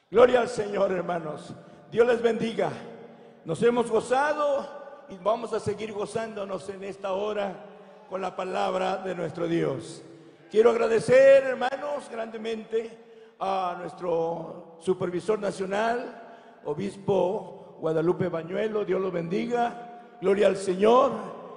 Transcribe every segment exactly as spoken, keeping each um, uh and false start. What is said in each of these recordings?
Gloria al Señor, hermanos. Dios les bendiga. Nos hemos gozado y vamos a seguir gozándonos en esta hora con la palabra de nuestro Dios. Quiero agradecer, hermanos, grandemente a nuestro supervisor nacional, obispo Guadalupe Bañuelo. Dios lo bendiga. Gloria al Señor.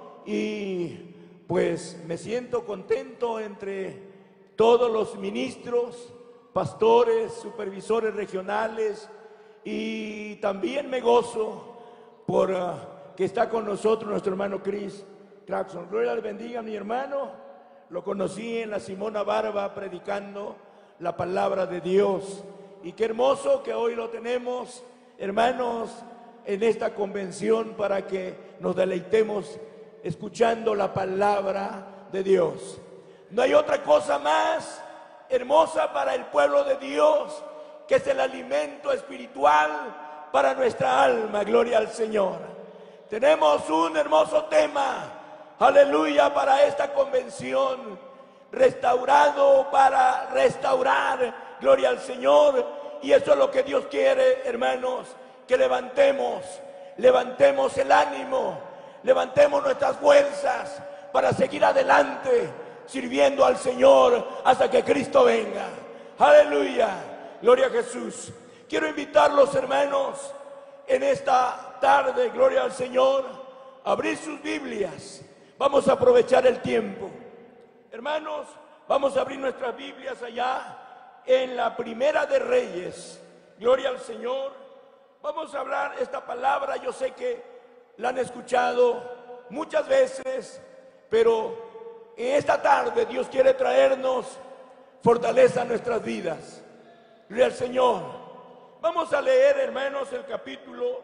Y pues me siento contento entre todos los ministros, pastores, supervisores regionales, y también me gozo por uh, que está con nosotros nuestro hermano Chris Traxon. Gloria le bendiga, mi hermano. Lo conocí en la Simona Barba predicando la palabra de Dios, y qué hermoso que hoy lo tenemos, hermanos, en esta convención para que nos deleitemos escuchando la palabra de Dios. No hay otra cosa más hermosa para el pueblo de Dios que es el alimento espiritual para nuestra alma. Gloria al Señor. Tenemos un hermoso tema, aleluya, para esta convención: restaurado para restaurar. Gloria al Señor. Y eso es lo que Dios quiere, hermanos, que levantemos levantemos el ánimo, levantemos nuestras fuerzas para seguir adelante sirviendo al Señor hasta que Cristo venga. Aleluya, gloria a Jesús. Quiero invitarlos, hermanos, en esta tarde, gloria al Señor, a abrir sus Biblias. Vamos a aprovechar el tiempo, hermanos. Vamos a abrir nuestras Biblias allá en la Primera de Reyes. Gloria al Señor. Vamos a hablar esta palabra. Yo sé que la han escuchado muchas veces, pero en esta tarde Dios quiere traernos fortaleza a nuestras vidas. Gloria al Señor. Vamos a leer, hermanos, el capítulo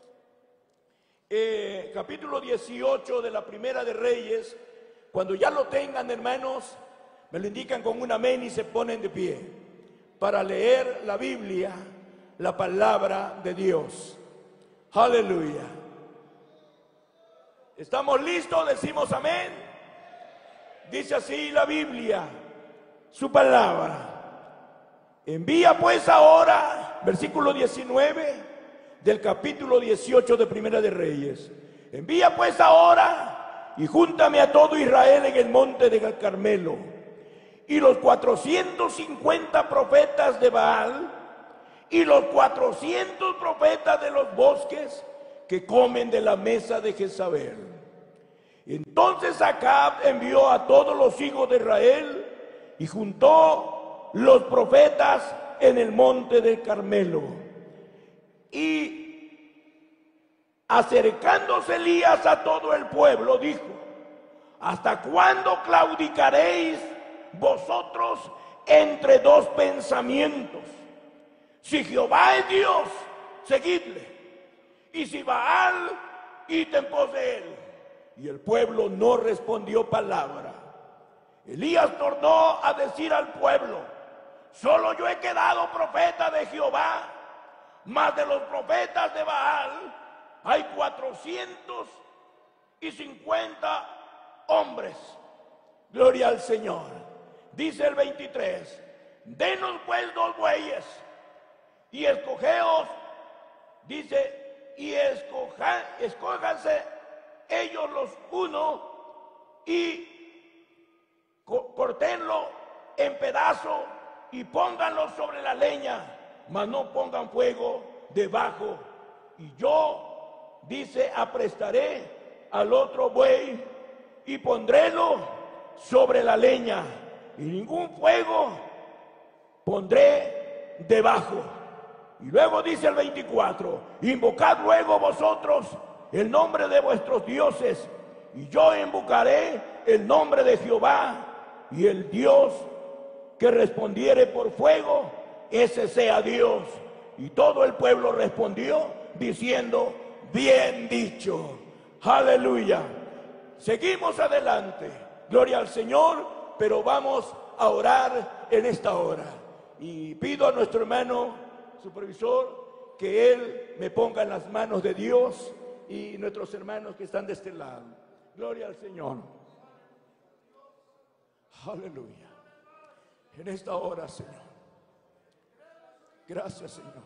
eh, capítulo dieciocho de la Primera de Reyes. Cuando ya lo tengan, hermanos, me lo indican con un amén y se ponen de pie para leer la Biblia, la palabra de Dios. Aleluya. ¿Estamos listos? Decimos amén. Dice así la Biblia, su palabra: envía pues ahora, versículo diecinueve del capítulo dieciocho de Primera de Reyes, envía pues ahora y júntame a todo Israel en el monte de Carmelo, y los cuatrocientos cincuenta profetas de Baal y los cuatrocientos profetas de los bosques que comen de la mesa de Jezabel. Entonces Acab envió a todos los hijos de Israel y juntó los profetas en el monte de Carmelo. Y acercándose Elías a todo el pueblo, dijo: ¿hasta cuándo claudicaréis vosotros entre dos pensamientos? Si Jehová es Dios, seguidle, y si Baal, id en pos de él. Y el pueblo no respondió palabra. Elías tornó a decir al pueblo: solo yo he quedado profeta de Jehová, mas de los profetas de Baal hay cuatrocientos y cincuenta hombres. Gloria al Señor. Dice el veintitrés: denos pues dos bueyes y escogeos, dice, y escoja, escójanse ellos los uno y corténlo en pedazos y pónganlo sobre la leña, mas no pongan fuego debajo. Y yo, dice, aprestaré al otro buey y pondrélo sobre la leña, y ningún fuego pondré debajo. Y luego dice el veinticuatro: invocad luego vosotros el nombre de vuestros dioses, y yo invocaré el nombre de Jehová, y el Dios que respondiere por fuego, ese sea Dios. Y todo el pueblo respondió diciendo: bien dicho. Aleluya. Seguimos adelante, gloria al Señor, pero vamos a orar en esta hora. Y pido a nuestro hermano supervisor que él me ponga en las manos de Dios y nuestros hermanos que están de este lado. Gloria al Señor. Aleluya. En esta hora, Señor, Gracias, Señor.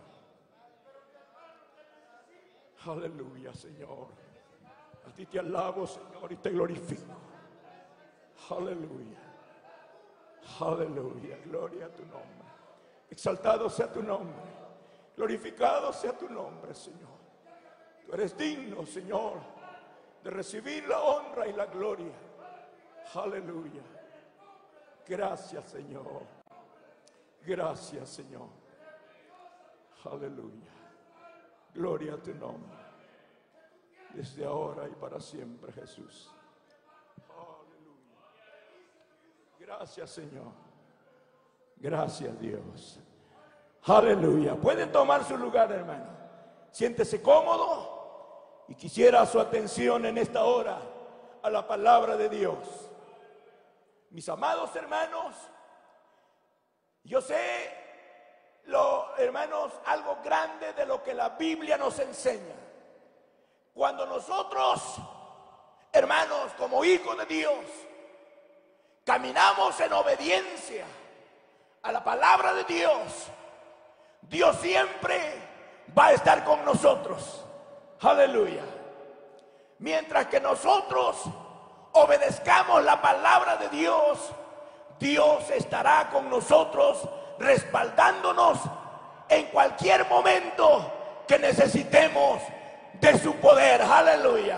Aleluya, Señor. A ti te alabo, Señor, y te glorifico. Aleluya. Aleluya. Gloria a tu nombre. Exaltado sea tu nombre. Glorificado sea tu nombre, Señor. Tú eres digno, Señor, de recibir la honra y la gloria. Aleluya. Gracias, Señor. Gracias, Señor. Aleluya. Gloria a tu nombre. Desde ahora y para siempre, Jesús. Aleluya. Gracias, Señor. Gracias, Dios. Aleluya. Pueden tomar su lugar, hermano. Siéntese cómodo y quisiera su atención en esta hora a la palabra de Dios. Mis amados hermanos, yo sé, lo, hermanos, algo grande de lo que la Biblia nos enseña. Cuando nosotros, hermanos, como hijos de Dios, caminamos en obediencia a la palabra de Dios, Dios siempre va a estar con nosotros. Aleluya. Mientras que nosotros obedezcamos la palabra de Dios, Dios estará con nosotros, respaldándonos en cualquier momento que necesitemos de su poder. Aleluya.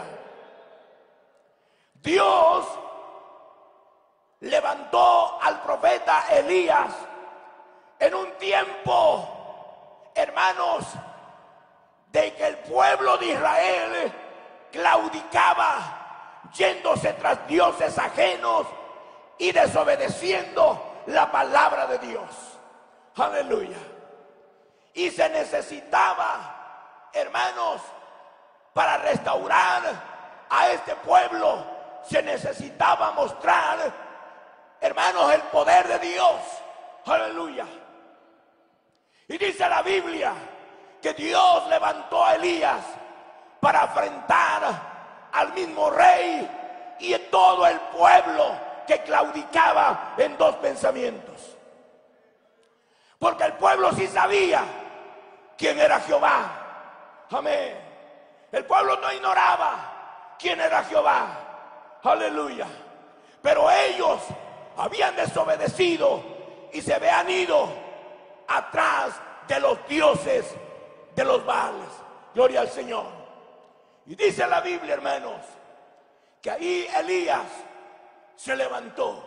Dios levantó al profeta Elías en un tiempo, hermanos, de que el pueblo de Israel claudicaba, yéndose tras dioses ajenos y desobedeciendo la palabra de Dios. Aleluya. Y se necesitaba, hermanos, para restaurar a este pueblo, se necesitaba mostrar, hermanos, el poder de Dios. Aleluya. Y dice la Biblia que Dios levantó a Elías para afrentar al mismo rey y a todo el pueblo que claudicaba en dos pensamientos. Porque el pueblo sí sabía quién era Jehová. Amén. El pueblo no ignoraba quién era Jehová. Aleluya. Pero ellos habían desobedecido y se habían ido atrás de los dioses de los Baales. Gloria al Señor. Y dice la Biblia, hermanos, que ahí Elías se levantó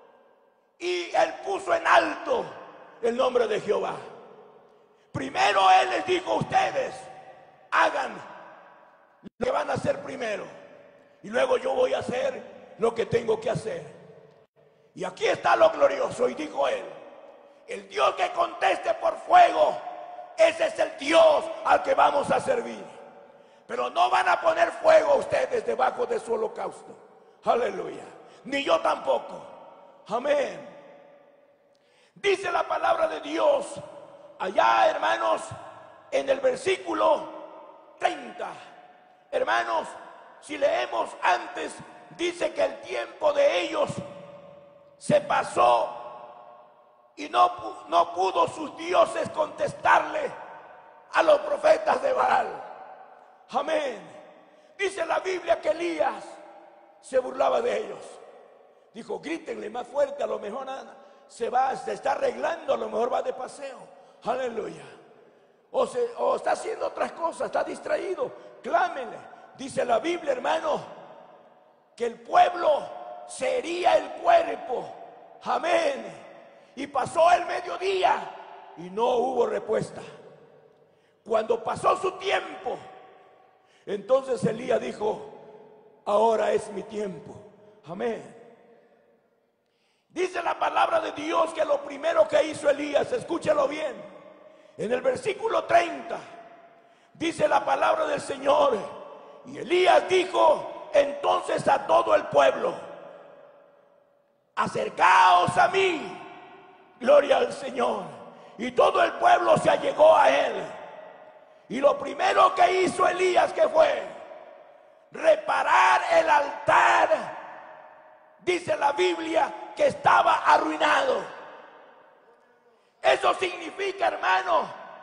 y él puso en alto el nombre de Jehová. Primero él les dijo: ustedes hagan lo que van a hacer primero, y luego yo voy a hacer lo que tengo que hacer. Y aquí está lo glorioso. Y dijo él: el Dios que conteste por fuego, ese es el Dios al que vamos a servir. Pero no van a poner fuego ustedes debajo de su holocausto. Aleluya. Ni yo tampoco. Amén. Dice la palabra de Dios allá, hermanos, en el versículo treinta. Hermanos, si leemos antes, dice que el tiempo de ellos se pasó y no, no pudo sus dioses contestarle a los profetas de Baal. Amén. Dice la Biblia que Elías se burlaba de ellos. Dijo: grítenle más fuerte, a lo mejor se va, se está arreglando, a lo mejor va de paseo. Aleluya. O, se, o está haciendo otras cosas, está distraído. Clámenle. Dice la Biblia, hermano, que el pueblo se hería el cuerpo. Amén. Y pasó el mediodía y no hubo respuesta. Cuando pasó su tiempo, entonces Elías dijo: ahora es mi tiempo. Amén. Dice la palabra de Dios que lo primero que hizo Elías, escúchalo bien, en el versículo treinta, dice la palabra del Señor: y Elías dijo entonces a todo el pueblo: acercaos a mí. Gloria al Señor. Y todo el pueblo se allegó a él. Y lo primero que hizo Elías, ¿qué fue? Reparar el altar. Dice la Biblia que estaba arruinado. Eso significa, hermano,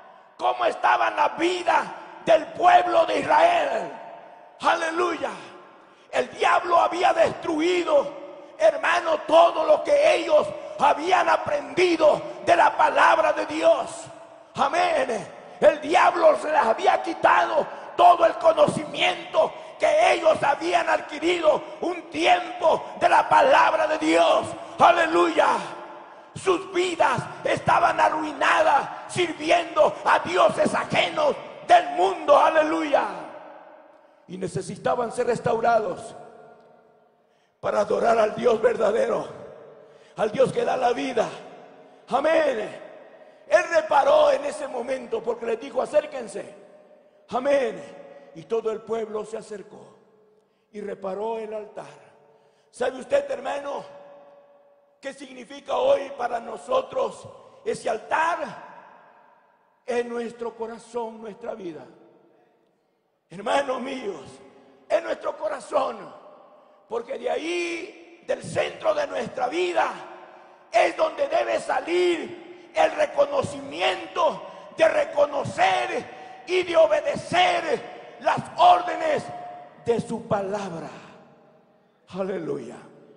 cómo estaba la vida del pueblo de Israel. Aleluya. El diablo había destruido, hermano, todo lo que ellos habían aprendido de la palabra de Dios. Amén. El diablo se les había quitado todo el conocimiento que ellos habían adquirido un tiempo de la palabra de Dios. Aleluya. Sus vidas estaban arruinadas sirviendo a dioses ajenos del mundo. Aleluya. Y necesitaban ser restaurados para adorar al Dios verdadero, al Dios que da la vida. Amén. Él reparó en ese momento porque les dijo: acérquense. Amén. Y todo el pueblo se acercó y reparó el altar. ¿Sabe usted, hermano, qué significa hoy para nosotros ese altar? En nuestro corazón, nuestra vida. Hermanos míos, en nuestro corazón, porque de ahí, del centro de nuestra vida, es donde debe salir el reconocimiento de reconocer y de obedecer las órdenes de su palabra. Aleluya.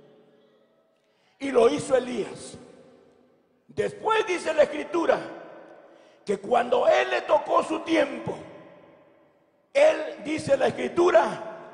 Y lo hizo Elías. Después dice la Escritura que cuando él le tocó su tiempo, él, dice la Escritura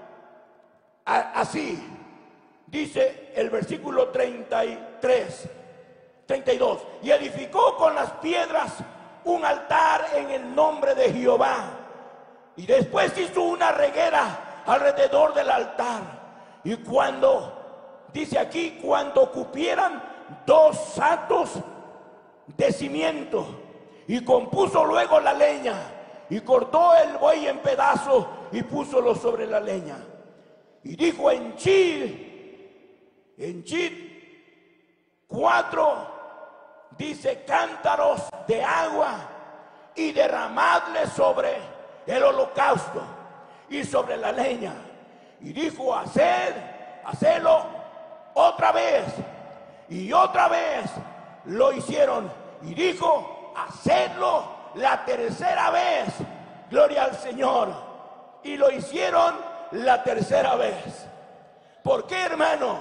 así, dice el versículo treinta y tres, treinta y dos: y edificó con las piedras un altar en el nombre de Jehová, y después hizo una reguera alrededor del altar. Y cuando, dice aquí, cuando cupieran dos satos de cimiento, y compuso luego la leña, y cortó el buey en pedazos y púsolo sobre la leña. Y dijo: henchid, henchid cuatro, dice, cántaros de agua y derramadle sobre el holocausto y sobre la leña. Y dijo: haced, hacedlo otra vez. Y otra vez lo hicieron. Y dijo: hacedlo la tercera vez. Gloria al Señor. Y lo hicieron la tercera vez. ¿Por qué, hermano?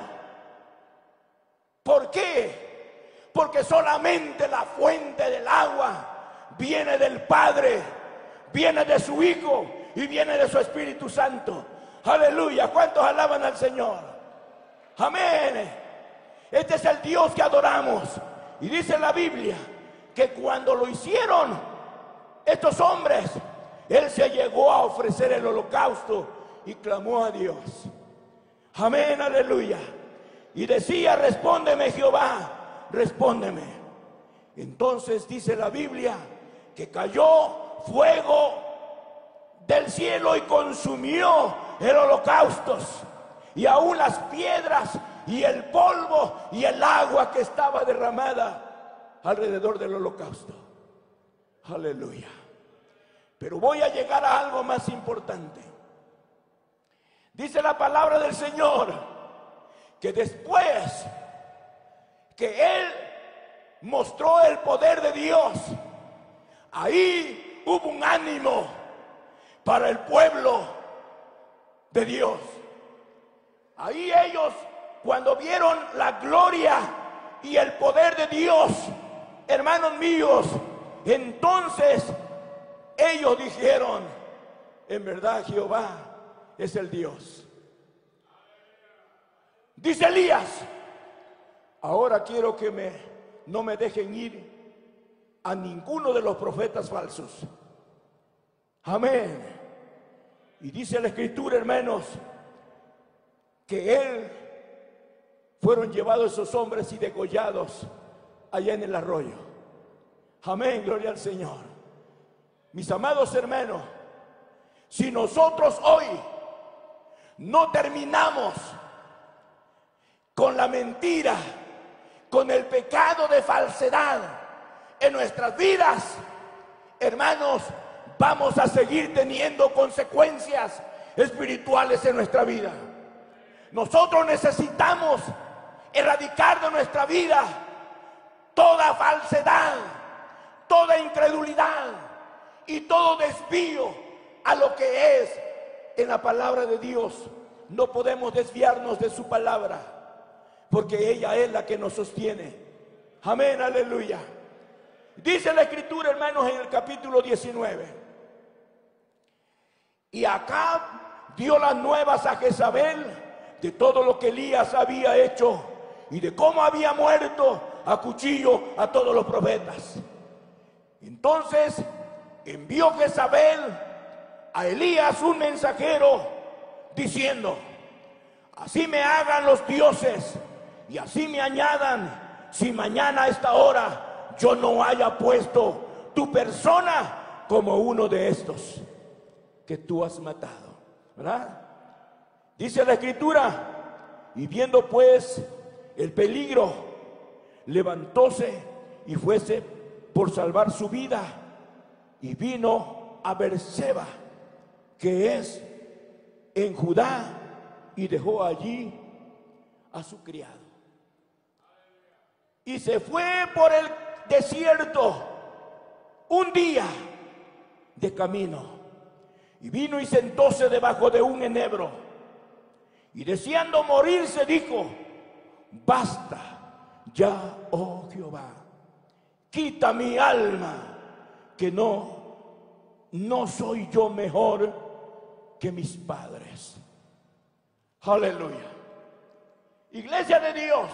¿Por qué? Porque solamente la fuente del agua viene del Padre, viene de su Hijo y viene de su Espíritu Santo. Aleluya. ¿Cuántos alaban al Señor? Amén. Este es el Dios que adoramos. Y dice la Biblia que cuando lo hicieron estos hombres, él se llegó a ofrecer el holocausto y clamó a Dios. Amén, aleluya. Y decía: respóndeme, Jehová, respóndeme. Entonces dice la Biblia que cayó fuego del cielo y consumió el holocausto, y aún las piedras y el polvo y el agua que estaba derramada alrededor del holocausto. Aleluya. Pero voy a llegar a algo más importante. Dice la palabra del Señor que después que Él mostró el poder de Dios, ahí hubo un ánimo para el pueblo de Dios. Ahí ellos, cuando vieron la gloria y el poder de Dios, hermanos míos, entonces ellos dijeron: en verdad Jehová es el Dios. Dice Elías: ahora quiero que me, no me dejen ir a ninguno de los profetas falsos. Amén. Y dice la Escritura, hermanos, que él fueron llevados esos hombres y degollados allá en el arroyo. Amén, gloria al Señor. Mis amados hermanos, si nosotros hoy no terminamos con la mentira, con el pecado de falsedad en nuestras vidas, hermanos, vamos a seguir teniendo consecuencias espirituales en nuestra vida. Nosotros necesitamos erradicar de nuestra vida toda falsedad, toda incredulidad y todo desvío a lo que es en la palabra de Dios. No podemos desviarnos de su palabra, porque ella es la que nos sostiene. Amén, aleluya. Dice la escritura, hermanos, en el capítulo diecinueve: y Acab dio las nuevas a Jezabel de todo lo que Elías había hecho y de cómo había muerto a cuchillo a todos los profetas. Entonces envió Jezabel a Elías un mensajero diciendo: así me hagan los dioses y así me añadan, si mañana a esta hora yo no haya puesto tu persona como uno de estos que tú has matado. ¿Verdad? Dice la escritura: y viendo pues el peligro, levantóse y fuese por salvar su vida, y vino a Beerseba, que es en Judá, y dejó allí a su criado. Y se fue por el desierto un día de camino, y vino y sentóse debajo de un enebro, y deseando morirse dijo: basta ya, oh Jehová, quita mi alma, que no, no soy yo mejor que mis padres. Aleluya. Iglesia de Dios,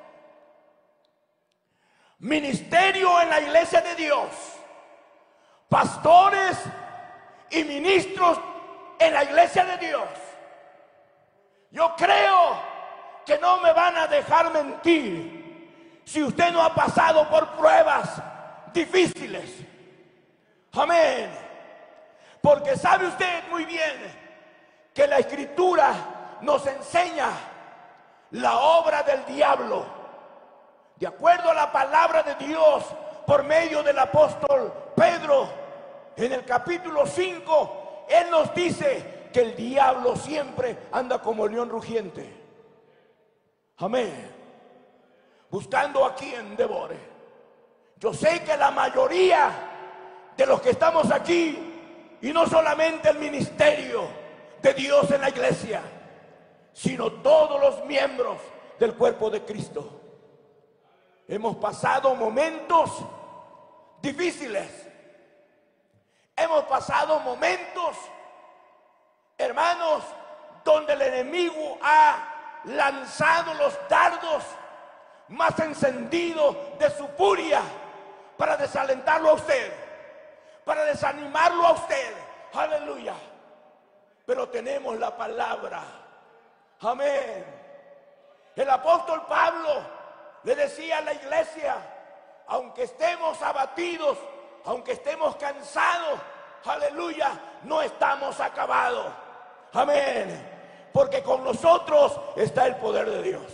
ministerio en la iglesia de Dios, pastores y ministros en la iglesia de Dios. Yo creo que no me van a dejar mentir si usted no ha pasado por pruebas difíciles. Amén. Porque sabe usted muy bien que la escritura nos enseña la obra del diablo, de acuerdo a la palabra de Dios por medio del apóstol Pedro. En el capítulo cinco, él nos dice que el diablo siempre anda como león rugiente. Amén. Buscando a quien devore. Yo sé que la mayoría de los que estamos aquí, y no solamente el ministerio de Dios en la iglesia, sino todos los miembros del cuerpo de Cristo, hemos pasado momentos difíciles. Hemos pasado momentos, hermanos, donde el enemigo ha lanzado los dardos más encendidos de su furia para desalentarlo a usted, para desanimarlo a usted. Aleluya. Pero tenemos la palabra. Amén. El apóstol Pablo le decía a la iglesia: aunque estemos abatidos, aunque estemos cansados, aleluya, no estamos acabados. Amén. Porque con nosotros está el poder de Dios.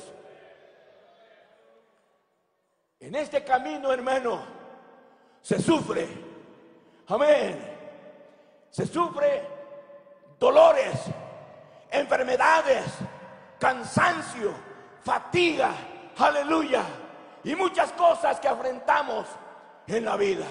En este camino, hermano, se sufre. Amén. Se sufre dolores, enfermedades, cansancio, fatiga, aleluya, y muchas cosas que enfrentamos en la vida.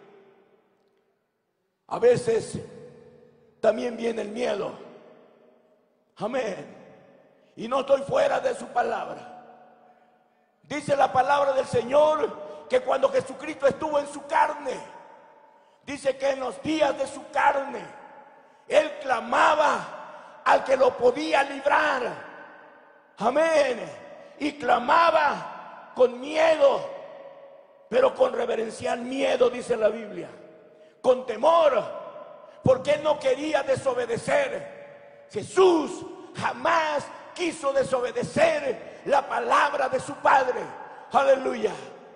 A veces también viene el miedo. Amén. Y no estoy fuera de su palabra. Dice la palabra del Señor que cuando Jesucristo estuvo en su carne, dice que en los días de su carne, Él clamaba al que lo podía librar. Amén. Y clamaba con miedo, pero con reverencial miedo, dice la Biblia. Con temor, porque Él no quería desobedecer. Jesús jamás quiso desobedecer la palabra de su Padre. Aleluya.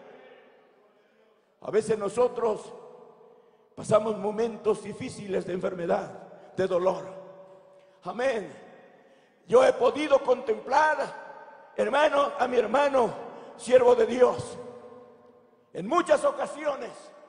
A veces nosotros pasamos momentos difíciles de enfermedad, de dolor. Amén. Yo he podido contemplar, hermano, a mi hermano, siervo de Dios, en muchas ocasiones,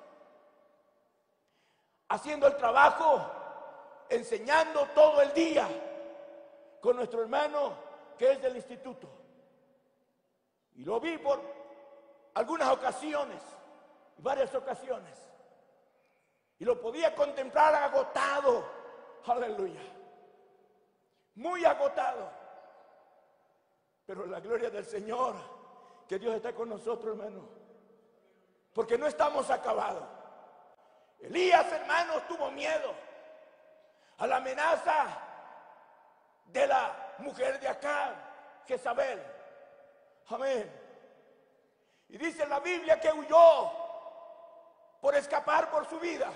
haciendo el trabajo, enseñando todo el día con nuestro hermano que es del instituto. Y lo vi por algunas ocasiones, varias ocasiones. Y lo podía contemplar agotado. Aleluya. Muy agotado. Pero la gloria del Señor, que Dios está con nosotros, hermano. Porque no estamos acabados. Elías, hermanos, tuvo miedo a la amenaza de la mujer de Acab, Jezabel. Amén. Y dice la Biblia que huyó por escapar por su vida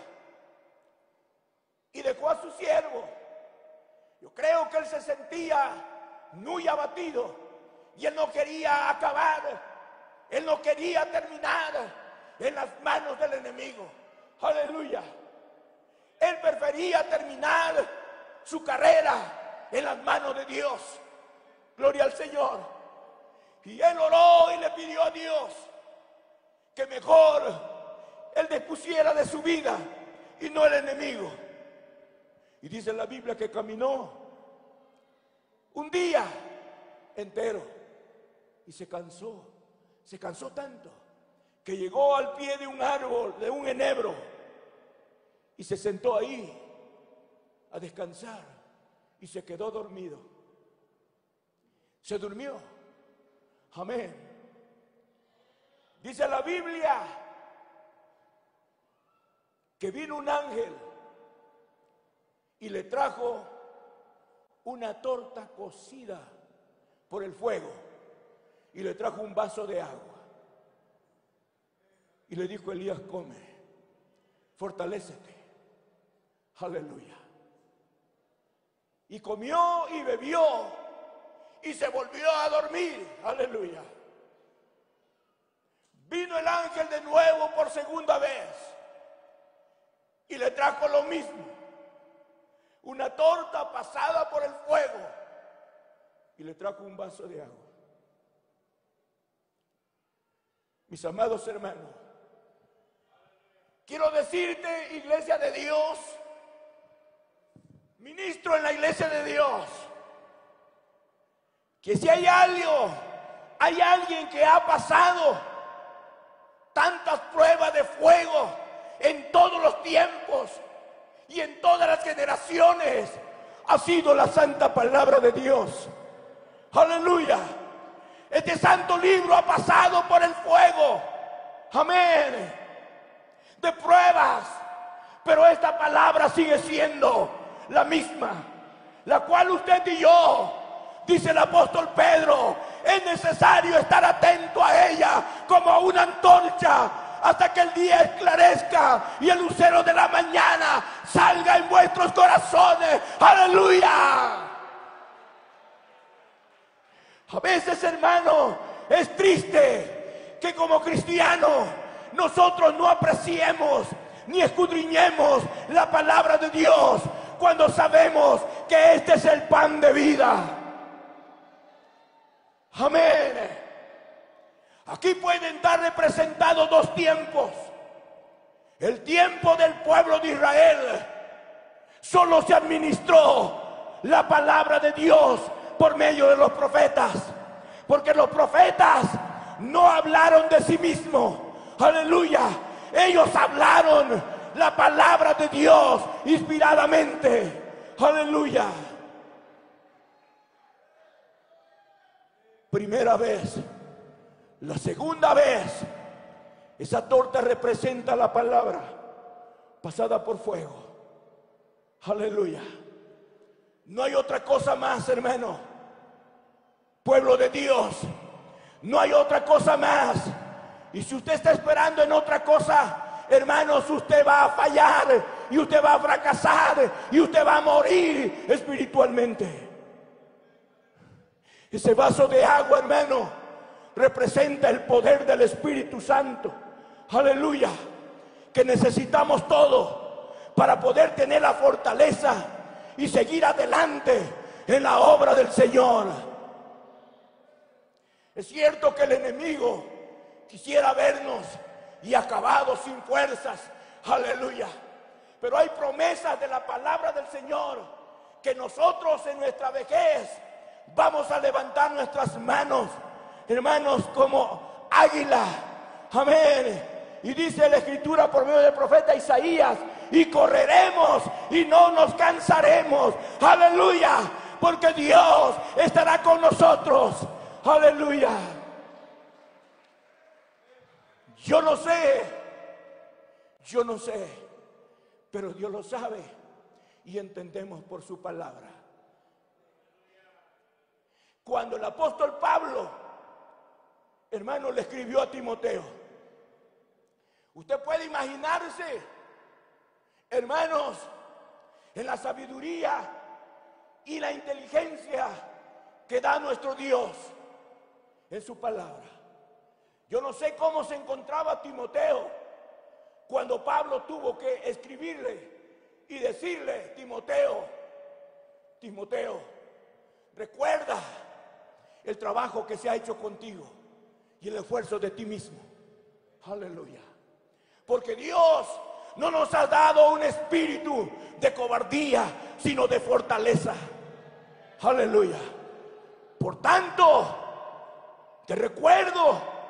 y dejó a su siervo. Yo creo que él se sentía muy abatido y él no quería acabar, él no quería terminar en las manos del enemigo. Aleluya. Él prefería terminar su carrera en las manos de Dios. Gloria al Señor. Y él oró y le pidió a Dios que mejor él despusiera de su vida y no el enemigo. Y dice la Biblia que caminó un día entero y se cansó, se cansó tanto que llegó al pie de un árbol, de un enebro, y se sentó ahí a descansar y se quedó dormido. Se durmió. Amén. Dice la Biblia que vino un ángel y le trajo una torta cocida por el fuego y le trajo un vaso de agua y le dijo: Elías, come, fortalécete. Aleluya. Y comió y bebió y se volvió a dormir. Aleluya. Vino el ángel de nuevo por segunda vez y le trajo lo mismo, una torta pasada por el fuego, y le trajo un vaso de agua. Mis amados hermanos, quiero decirte, iglesia de Dios, ministro en la iglesia de Dios, que si hay algo, hay alguien que ha pasado tantas pruebas de fuego en todos los tiempos y en todas las generaciones, ha sido la santa palabra de Dios. Aleluya. Este santo libro ha pasado por el fuego, amén, de pruebas, pero esta palabra sigue siendo la misma, la cual usted y yo, dice el apóstol Pedro, es necesario estar atento a ella como a una antorcha hasta que el día esclarezca y el lucero de la mañana salga en vuestros corazones. Aleluya. A veces, hermano, es triste que como cristianos nosotros no apreciemos ni escudriñemos la palabra de Dios cuando sabemos que este es el pan de vida. Amén. Aquí pueden estar representados dos tiempos. El tiempo del pueblo de Israel, solo se administró la palabra de Dios por medio de los profetas, porque los profetas no hablaron de sí mismos. Aleluya. Ellos hablaron la palabra de Dios inspiradamente. Aleluya. Primera vez. La segunda vez, esa torta representa la palabra pasada por fuego. Aleluya. No hay otra cosa más, hermano. Pueblo de Dios, no hay otra cosa más. Y si usted está esperando en otra cosa, hermanos, usted va a fallar y usted va a fracasar y usted va a morir espiritualmente. Ese vaso de agua, hermano, representa el poder del Espíritu Santo. Aleluya. Que necesitamos todo para poder tener la fortaleza y seguir adelante en la obra del Señor. Es cierto que el enemigo quisiera vernos y acabados sin fuerzas. Aleluya. Pero hay promesas de la palabra del Señor que nosotros en nuestra vejez vamos a levantar nuestras manos, hermanos, como águila. Amén. Y dice la escritura por medio del profeta Isaías y correremos y no nos cansaremos. Aleluya, porque Dios estará con nosotros. Aleluya. Yo no sé, yo no sé, pero Dios lo sabe y entendemos por su palabra. Cuando el apóstol Pablo, hermano, le escribió a Timoteo, usted puede imaginarse, hermanos, en la sabiduría y la inteligencia que da nuestro Dios en su palabra. Yo no sé cómo se encontraba Timoteo cuando Pablo tuvo que escribirle y decirle: Timoteo, Timoteo, recuerda el trabajo que se ha hecho contigo y el esfuerzo de ti mismo. Aleluya. Porque Dios no nos ha dado un espíritu de cobardía, sino de fortaleza. Aleluya. Por tanto, te recuerdo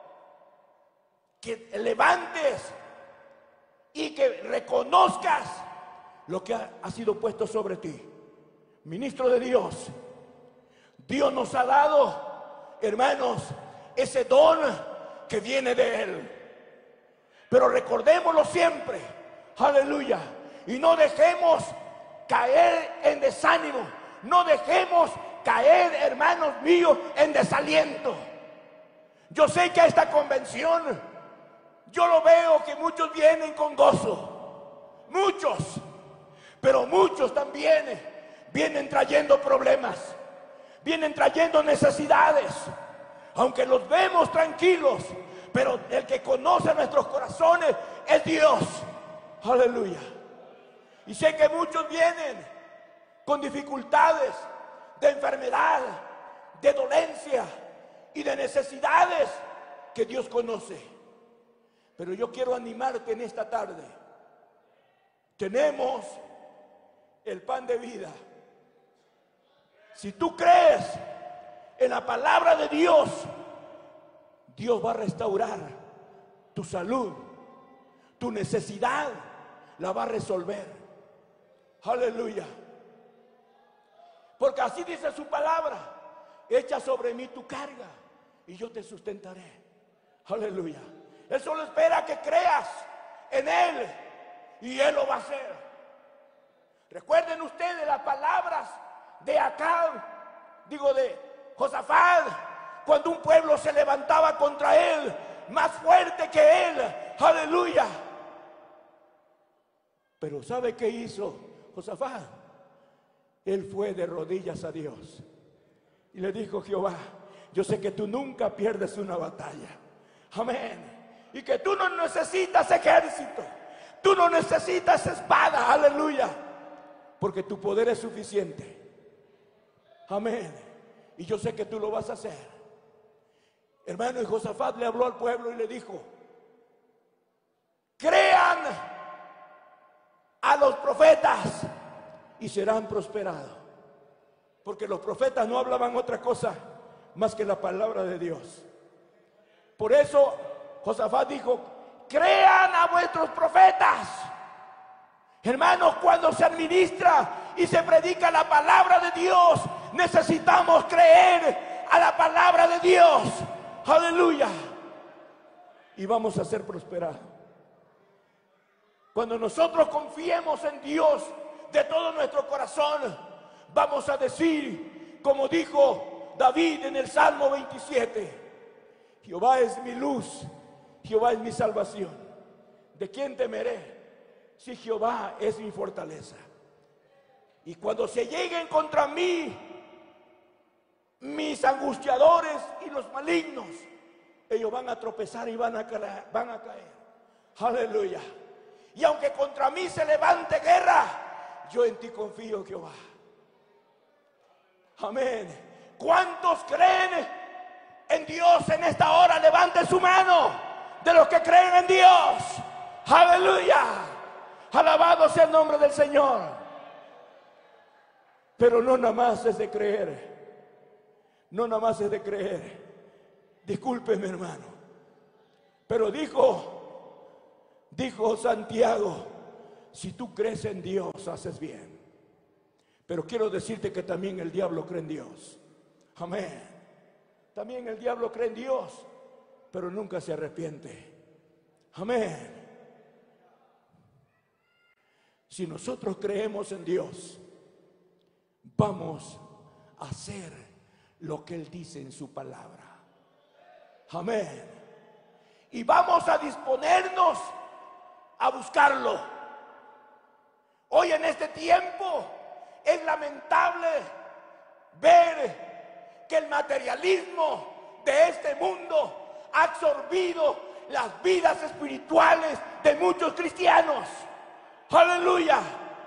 que levantes y que reconozcas lo que ha, ha sido puesto sobre ti. Ministro de Dios, Dios nos ha dado, hermanos, ese don que viene de Él. Pero recordémoslo siempre, aleluya, y no dejemos caer en desánimo, no dejemos caer, hermanos míos, en desaliento. Yo sé que a esta convención, yo lo veo que muchos vienen con gozo, muchos, pero muchos también vienen trayendo problemas, vienen trayendo necesidades, aunque los vemos tranquilos, pero el que conoce nuestros corazones es Dios. Aleluya. Y sé que muchos vienen con dificultades de enfermedad, de dolencia y de necesidades que Dios conoce. Pero yo quiero animarte en esta tarde. Tenemos el pan de vida. Si tú crees en la palabra de Dios, Dios va a restaurar tu salud, tu necesidad la va a resolver. Aleluya. Porque así dice su palabra: echa sobre mí tu carga y yo te sustentaré. Aleluya. Él solo espera que creas en Él y Él lo va a hacer. Recuerden ustedes las palabras de Acab, digo de Josafat, cuando un pueblo se levantaba contra él, más fuerte que él. Aleluya. Pero ¿sabe qué hizo Josafat? Él fue de rodillas a Dios y le dijo: Jehová, yo sé que tú nunca pierdes una batalla. Amén. Y que tú no necesitas ejército, tú no necesitas espada. Aleluya. Porque tu poder es suficiente. Amén. Y yo sé que tú lo vas a hacer. Hermano, y Josafat le habló al pueblo y le dijo: crean a los profetas y serán prosperados. Porque los profetas no hablaban otra cosa más que la palabra de Dios. Por eso Josafat dijo: crean a vuestros profetas. Hermanos, cuando se administra y se predica la palabra de Dios, necesitamos creer a la palabra de Dios. Aleluya. Y vamos a ser prosperados. Cuando nosotros confiemos en Dios de todo nuestro corazón, vamos a decir, como dijo David en el Salmo veintisiete: Jehová es mi luz, Jehová es mi salvación. ¿De quién temeré? Si Jehová es mi fortaleza. Y cuando se lleguen contra mí mis angustiadores y los malignos, ellos van a tropezar y van a caer, van a caer. Aleluya. Y aunque contra mí se levante guerra, yo en ti confío, Jehová. Amén. ¿Cuántos creen en Dios en esta hora? Levante su mano de los que creen en Dios. Aleluya. Alabado sea el nombre del Señor. Pero no nada más es de creer. No nada más es de creer. Discúlpeme, hermano. Pero dijo, dijo Santiago, Si tú crees en Dios, haces bien. Pero quiero decirte que también el diablo cree en Dios. Amén. También el diablo cree en Dios, pero nunca se arrepiente. Amén. Si nosotros creemos en Dios, vamos a hacer lo que Él dice en su palabra. Amén. Y vamos a disponernos a buscarlo. Hoy en este tiempo es lamentable ver que el materialismo de este mundo ha absorbido las vidas espirituales de muchos cristianos. Aleluya.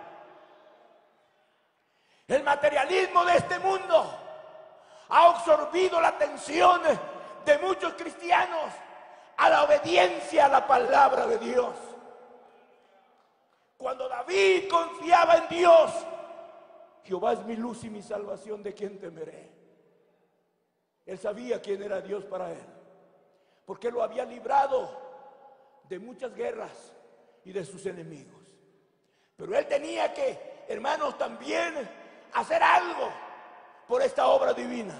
El materialismo de este mundo ha absorbido la atención de muchos cristianos a la obediencia a la palabra de Dios. Cuando David confiaba en Dios, Jehová es mi luz y mi salvación, ¿de quién temeré? Él sabía quién era Dios para él, porque lo había librado de muchas guerras y de sus enemigos. Pero él tenía que, hermanos, también hacer algo por esta obra divina.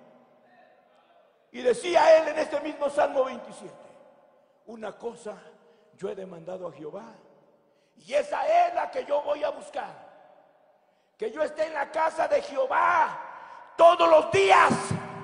Y decía él en este mismo Salmo veintisiete: una cosa yo he demandado a Jehová, y esa es la que yo voy a buscar, que yo esté en la casa de Jehová todos los días.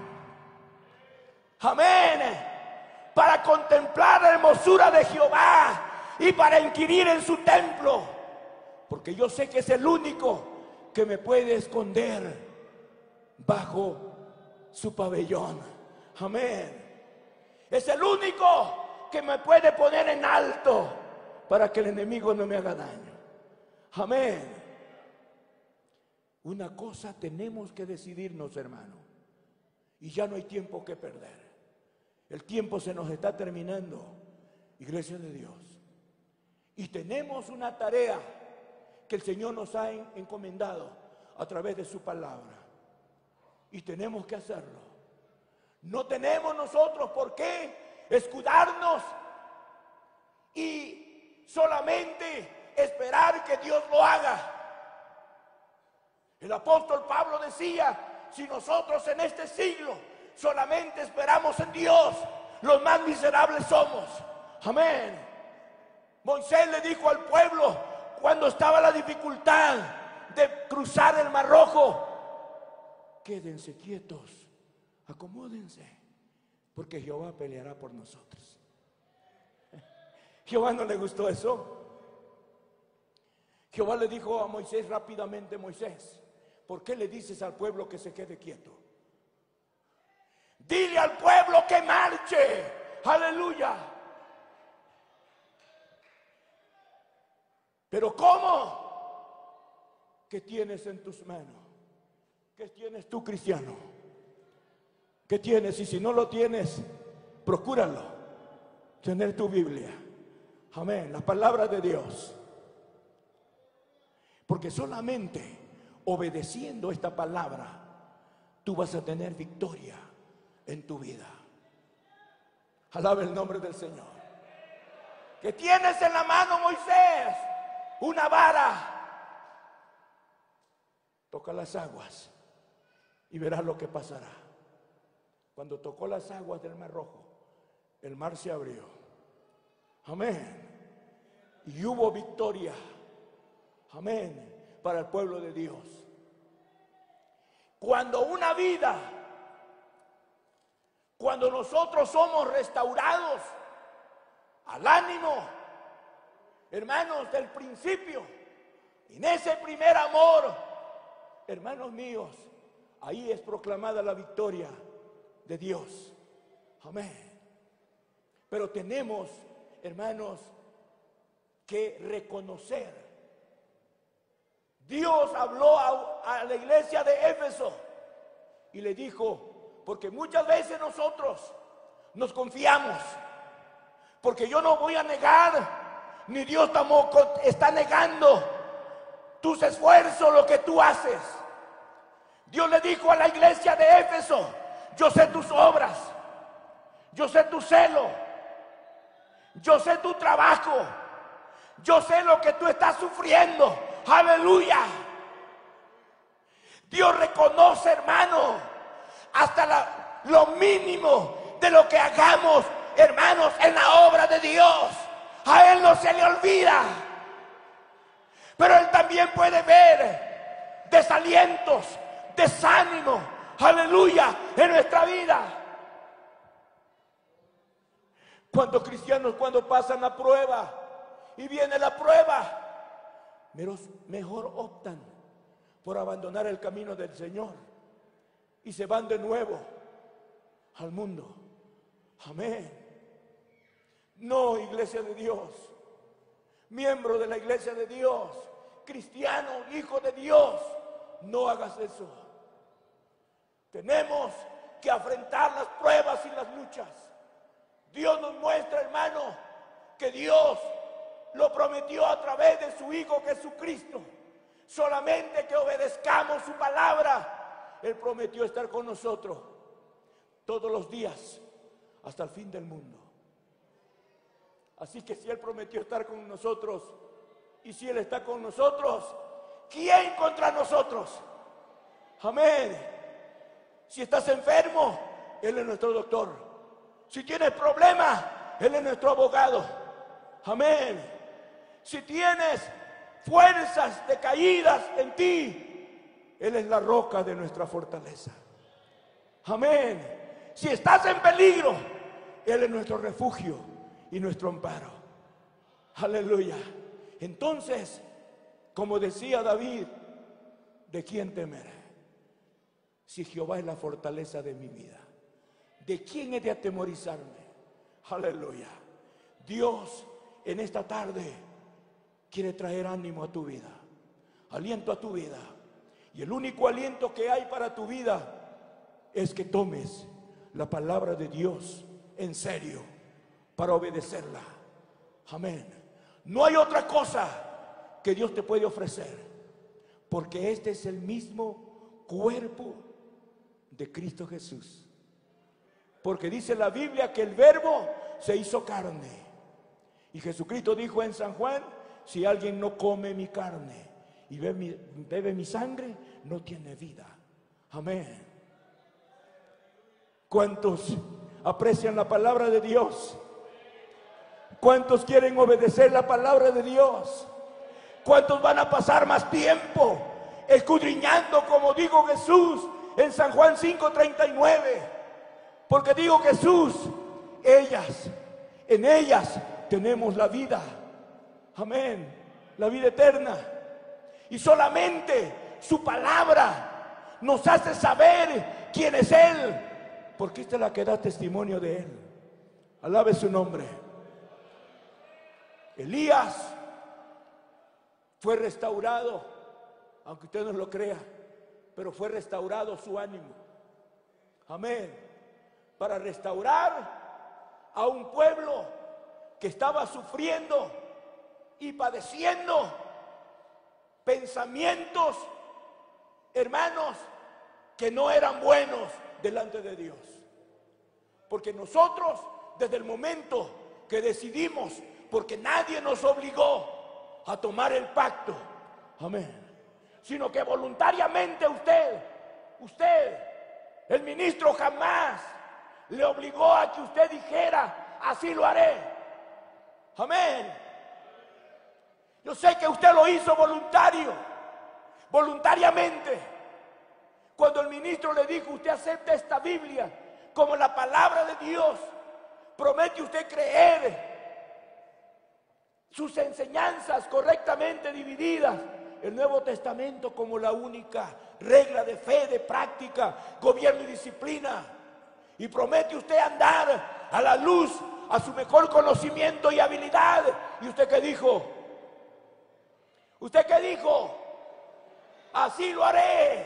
Amén. Para contemplar la hermosura de Jehová y para inquirir en su templo, porque yo sé que es el único que me puede esconder bajo su pabellón. Amén. Es el único que me puede poner en alto para que el enemigo no me haga daño. Amén. Una cosa tenemos que decidirnos, hermano, y ya no hay tiempo que perder. El tiempo se nos está terminando, iglesia de Dios, y tenemos una tarea que el Señor nos ha encomendado a través de su palabra, y tenemos que hacerlo. No tenemos nosotros por qué escudarnos y solamente esperar que Dios lo haga. El apóstol Pablo decía: si nosotros en este siglo solamente esperamos en Dios, los más miserables somos. Amén. Moisés le dijo al pueblo cuando estaba la dificultad de cruzar el Mar Rojo: quédense quietos, acomódense, porque Jehová peleará por nosotros. Jehová no le gustó eso. Jehová le dijo a Moisés rápidamente: Moisés, ¿por qué le dices al pueblo que se quede quieto? Dile al pueblo que marche. Aleluya. Pero ¿cómo? ¿Qué tienes en tus manos? ¿Qué tienes tú, cristiano? ¿Qué tienes? Y si no lo tienes, procúralo. Tener tu Biblia. Amén. La palabra de Dios. Porque solamente obedeciendo esta palabra, tú vas a tener victoria en tu vida. Alaba el nombre del Señor. ¿Qué tienes en la mano, Moisés? Una vara. Toca las aguas y verás lo que pasará. Cuando tocó las aguas del Mar Rojo, el mar se abrió. Amén. Y hubo victoria. Amén. Para el pueblo de Dios. Cuando una vida, cuando nosotros somos restaurados al ánimo, hermanos, del principio, en ese primer amor, hermanos míos, ahí es proclamada la victoria de Dios. Amén. Pero tenemos, hermanos, que reconocer. Dios habló a, a la iglesia de Éfeso y le dijo: porque muchas veces nosotros nos confiamos, porque yo no voy a negar, ni Dios tampoco está negando tus esfuerzos, lo que tú haces. Dios le dijo a la iglesia de Éfeso: yo sé tus obras, yo sé tu celo, yo sé tu trabajo, Yo sé lo que tú estás sufriendo. Aleluya. Dios reconoce, hermano, hasta la, lo mínimo de lo que hagamos, hermanos, en la obra de Dios. A Él no se le olvida. Pero Él también puede ver desalientos, desánimo, aleluya, en nuestra vida. ¿Cuántos cristianos cuando pasan la prueba y viene la prueba, mejor optan por abandonar el camino del Señor y se van de nuevo al mundo? Amén. No, iglesia de Dios, miembro de la iglesia de Dios, cristiano, hijo de Dios, no hagas eso. Tenemos que afrontar las pruebas y las luchas. Dios nos muestra, hermano, que Dios lo prometió a través de su Hijo Jesucristo. Solamente que obedezcamos su palabra. Él prometió estar con nosotros todos los días hasta el fin del mundo. Así que si Él prometió estar con nosotros, y si Él está con nosotros, ¿quién contra nosotros? Amén. Si estás enfermo, Él es nuestro doctor. Si tienes problemas, Él es nuestro abogado. Amén. Si tienes fuerzas decaídas en ti, Él es la roca de nuestra fortaleza. Amén. Si estás en peligro, Él es nuestro refugio y nuestro amparo. Aleluya. Entonces, como decía David, ¿de quién temeré? Si Jehová es la fortaleza de mi vida, ¿de quién he de atemorizarme? Aleluya. Dios en esta tarde quiere traer ánimo a tu vida, aliento a tu vida. Y el único aliento que hay para tu vida es que tomes la palabra de Dios en serio para obedecerla. Amén. No hay otra cosa que Dios te puede ofrecer, porque este es el mismo cuerpo de Cristo Jesús. Porque dice la Biblia que el Verbo se hizo carne. Y Jesucristo dijo en San Juan: si alguien no come mi carne y bebe mi, bebe mi sangre, no tiene vida. Amén. ¿Cuántos aprecian la palabra de Dios? ¿Cuántos quieren obedecer la palabra de Dios? ¿Cuántos van a pasar más tiempo escudriñando, como dijo Jesús en San Juan cinco treinta y nueve? Porque dijo Jesús, ellas, en ellas tenemos la vida. Amén. La vida eterna. Y solamente su palabra nos hace saber quién es Él, porque esta es la que da testimonio de Él. Alabe su nombre. Elías fue restaurado, aunque usted no lo crea, pero fue restaurado su ánimo. Amén. Para restaurar a un pueblo que estaba sufriendo y padeciendo pensamientos, hermanos, que no eran buenos delante de Dios. Porque nosotros, desde el momento que decidimos, porque nadie nos obligó a tomar el pacto, amén, sino que voluntariamente usted, usted, el ministro jamás le obligó a que usted dijera, así lo haré. Amén. Yo sé que usted lo hizo voluntario, voluntariamente. Cuando el ministro le dijo, usted acepta esta Biblia como la palabra de Dios, promete usted creer sus enseñanzas correctamente divididas, el Nuevo Testamento como la única regla de fe, de práctica, gobierno y disciplina. Y promete usted andar a la luz, a su mejor conocimiento y habilidad. ¿Y usted qué dijo? ¿Usted qué dijo? Así lo haré.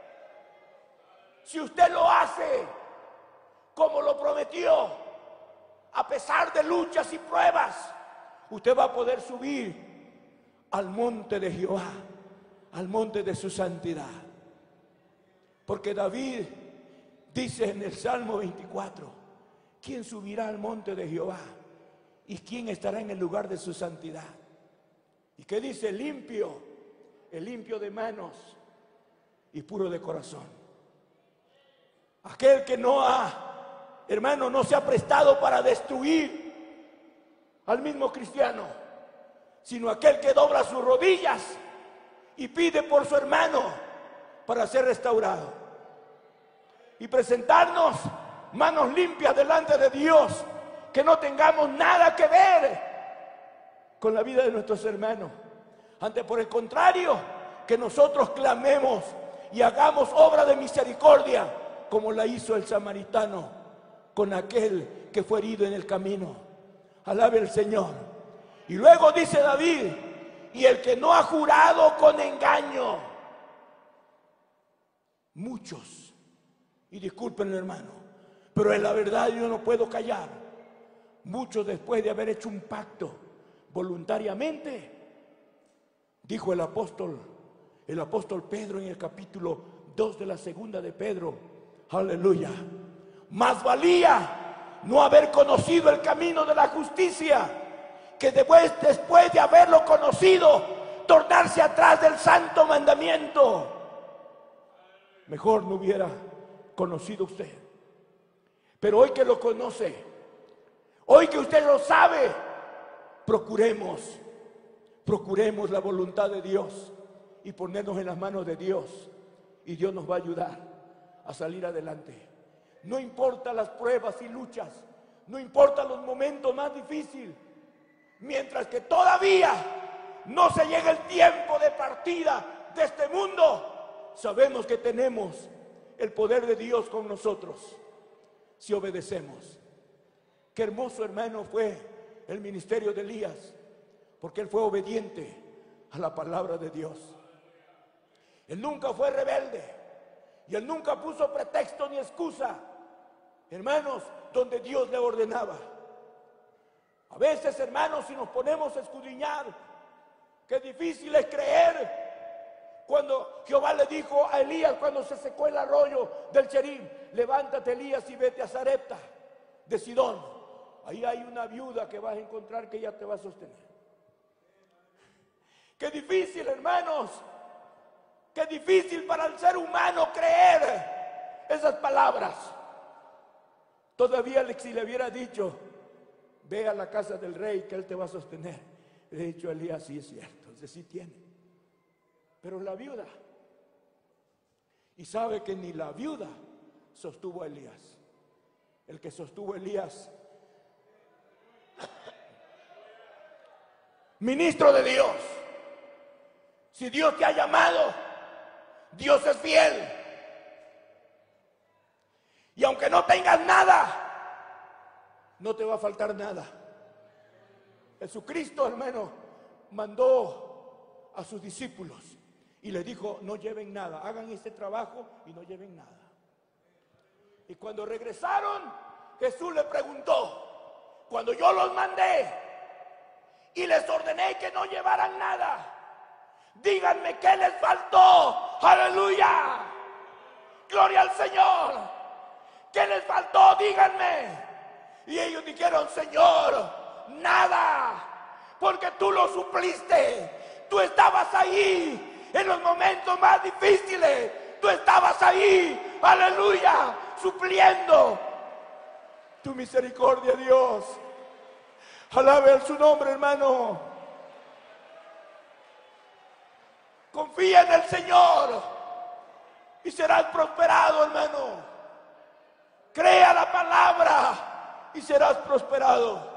Si usted lo hace como lo prometió, a pesar de luchas y pruebas, usted va a poder subir al monte de Jehová, al monte de su santidad. Porque David dice en el Salmo veinticuatro, ¿quién subirá al monte de Jehová? ¿Y quién estará en el lugar de su santidad? ¿Y qué dice? Limpio, el limpio de manos y puro de corazón. Aquel que no ha, hermano, no se ha prestado para destruir al mismo cristiano, sino aquel que dobla sus rodillas y pide por su hermano para ser restaurado y presentarnos manos limpias delante de Dios, que no tengamos nada que ver con la vida de nuestros hermanos. Antes, por el contrario, que nosotros clamemos y hagamos obra de misericordia, como la hizo el samaritano con aquel que fue herido en el camino. Alabe al Señor. Y luego dice David: y el que no ha jurado con engaño. Muchos, y disculpen hermano, pero en la verdad yo no puedo callar, muchos después de haber hecho un pacto voluntariamente, dijo el apóstol, el apóstol Pedro en el capítulo dos de la segunda de Pedro, aleluya, más valía no haber conocido el camino de la justicia, que después, después de haberlo conocido, tornarse atrás del santo mandamiento. Mejor no hubiera conocido usted. Pero hoy que lo conoce, hoy que usted lo sabe, procuremos, procuremos la voluntad de Dios y ponernos en las manos de Dios, y Dios nos va a ayudar a salir adelante. No importa las pruebas y luchas, no importa los momentos más difíciles, mientras que todavía no se llega el tiempo de partida de este mundo, sabemos que tenemos el poder de Dios con nosotros si obedecemos. Qué hermoso, hermano, fue el ministerio de Elías, porque él fue obediente a la palabra de Dios. Él nunca fue rebelde y él nunca puso pretexto ni excusa, hermanos, donde Dios le ordenaba. A veces, hermanos, si nos ponemos a escudriñar, qué difícil es creer cuando Jehová le dijo a Elías, cuando se secó el arroyo del Cherim: levántate, Elías, y vete a Sarepta de Sidón. Ahí hay una viuda que vas a encontrar que ella te va a sostener. Qué difícil, hermanos, qué difícil para el ser humano creer esas palabras. Todavía si le hubiera dicho: ve a la casa del rey que él te va a sostener, le he dicho a Elías: sí es cierto, entonces sí tiene. Pero la viuda, y sabe que ni la viuda sostuvo a Elías. El que sostuvo a Elías, ministro de Dios. Si Dios te ha llamado, Dios es fiel. Y aunque no tengas nada, no te va a faltar nada. Jesucristo, hermano, mandó a sus discípulos y les dijo: no lleven nada, hagan este trabajo y no lleven nada. Y cuando regresaron, Jesús le preguntó: cuando yo los mandé y les ordené que no llevaran nada, díganme qué les faltó. Aleluya, gloria al Señor. ¿Qué les faltó? Díganme. Y ellos dijeron: Señor, nada, porque tú lo supliste. Tú estabas ahí en los momentos más difíciles. Tú estabas ahí, aleluya, supliendo tu misericordia, Dios. Alabe a su nombre, hermano. Confía en el Señor y serás prosperado, hermano. Crea la palabra y serás prosperado.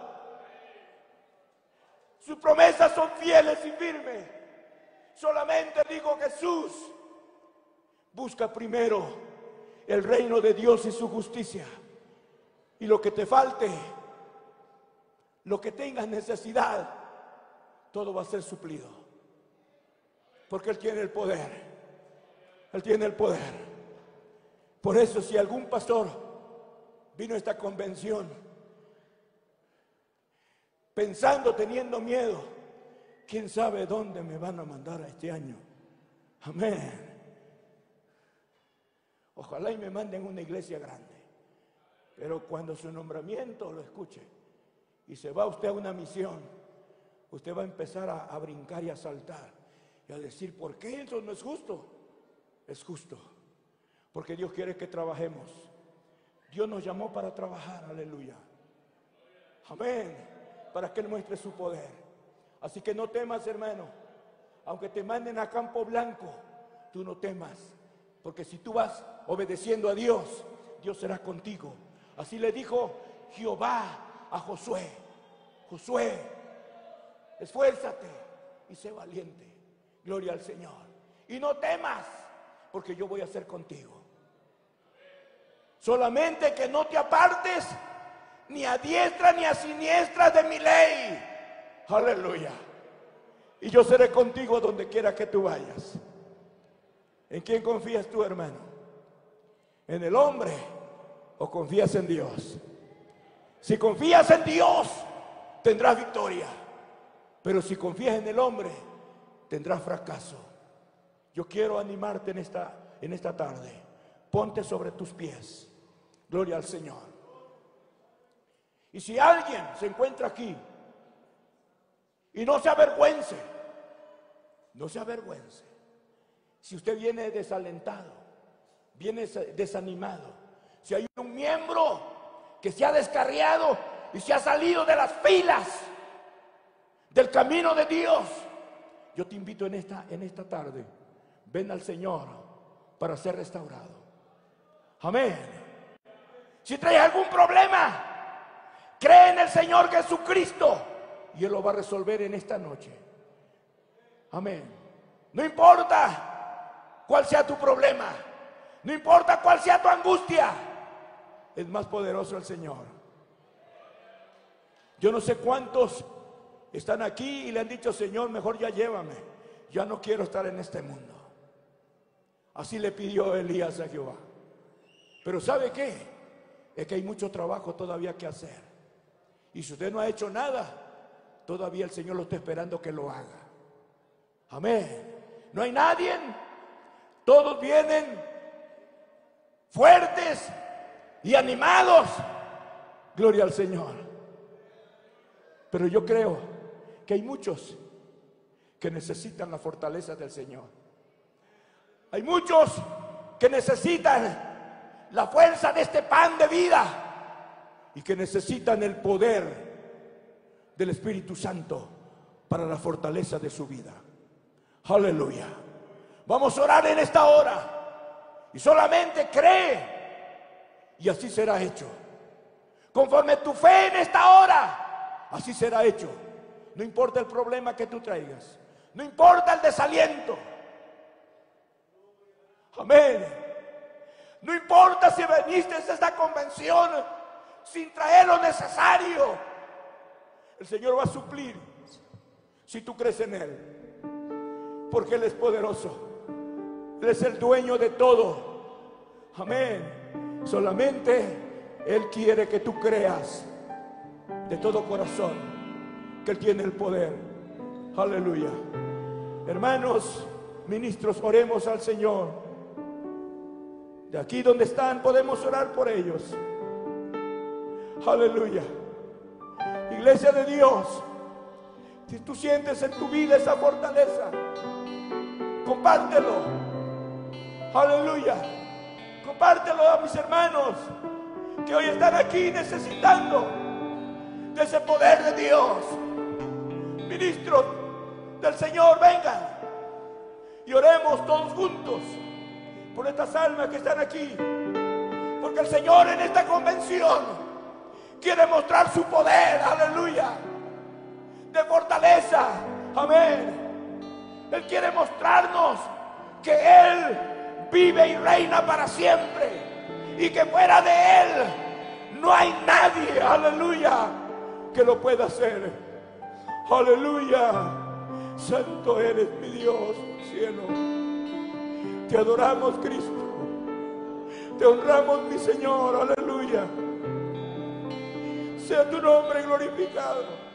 Sus promesas son fieles y firmes. Solamente dijo Jesús: busca primero el reino de Dios y su justicia, y lo que te falte, lo que tengas necesidad, todo va a ser suplido, porque Él tiene el poder. Él tiene el poder. Por eso, si algún pastor vino a esta convención pensando, teniendo miedo, quién sabe dónde me van a mandar a este año. Amén. Ojalá y me manden a una iglesia grande, pero cuando su nombramiento lo escuche y se va usted a una misión, usted va a empezar a, a brincar y a saltar y a decir, ¿por qué eso no es justo? Es justo, porque Dios quiere que trabajemos. Dios nos llamó para trabajar, aleluya. Amén, para que Él muestre su poder. Así que no temas, hermano, aunque te manden a Campo Blanco, tú no temas, porque si tú vas obedeciendo a Dios, Dios será contigo. Así le dijo Jehová a Josué: Josué, esfuérzate y sé valiente. Gloria al Señor. Y no temas, porque yo voy a ser contigo. Solamente que no te apartes ni a diestra ni a siniestra de mi ley. Aleluya. Y yo seré contigo donde quiera que tú vayas. ¿En quién confías tú, hermano? ¿En el hombre o confías en Dios? Si confías en Dios, tendrás victoria. Pero si confías en el hombre, tendrás fracaso. Yo quiero animarte en esta, en esta tarde. Ponte sobre tus pies. Gloria al Señor. Y si alguien se encuentra aquí y no se avergüence, no se avergüence. Si usted viene desalentado, viene desanimado, si hay un miembro que se ha descarriado y se ha salido de las filas del camino de Dios, yo te invito en esta, en esta tarde, ven al Señor para ser restaurado. Amén. Si traes algún problema, cree en el Señor Jesucristo y Él lo va a resolver en esta noche. Amén. No importa cuál sea tu problema, no importa cuál sea tu angustia, es más poderoso el Señor. Yo no sé cuántos están aquí y le han dicho: Señor, mejor ya llévame, ya no quiero estar en este mundo. Así le pidió Elías a Jehová. Pero ¿sabe qué? Es que hay mucho trabajo todavía que hacer. Y si usted no ha hecho nada, todavía el Señor lo está esperando que lo haga. Amén. No hay nadie. Todos vienen fuertes y animados. Gloria al Señor. Pero yo creo que hay muchos que necesitan la fortaleza del Señor. Hay muchos que necesitan la fuerza de este pan de vida y que necesitan el poder del Espíritu Santo para la fortaleza de su vida. Aleluya. Vamos a orar en esta hora y solamente cree y así será hecho. Conforme tu fe en esta hora, así será hecho. No importa el problema que tú traigas, no importa el desaliento. Amén. No importa si veniste a esta convención sin traer lo necesario, el Señor va a suplir si tú crees en Él, porque Él es poderoso. Él es el dueño de todo. Amén. Solamente Él quiere que tú creas de todo corazón que Él tiene el poder. Aleluya. Hermanos, ministros, oremos al Señor. De aquí donde están podemos orar por ellos. Aleluya. Iglesia de Dios, si tú sientes en tu vida esa fortaleza, compártelo. Aleluya. Compártelo a mis hermanos que hoy están aquí necesitando de ese poder de Dios. Ministros del Señor, vengan y oremos todos juntos por estas almas que están aquí, porque el Señor en esta convención quiere mostrar su poder, aleluya, de fortaleza. Amén. Él quiere mostrarnos que Él vive y reina para siempre y que fuera de Él no hay nadie, aleluya, que lo pueda hacer. Aleluya. Santo eres mi Dios, cielo. Te adoramos, Cristo. Te honramos, mi Señor. Aleluya. Sea tu nombre glorificado.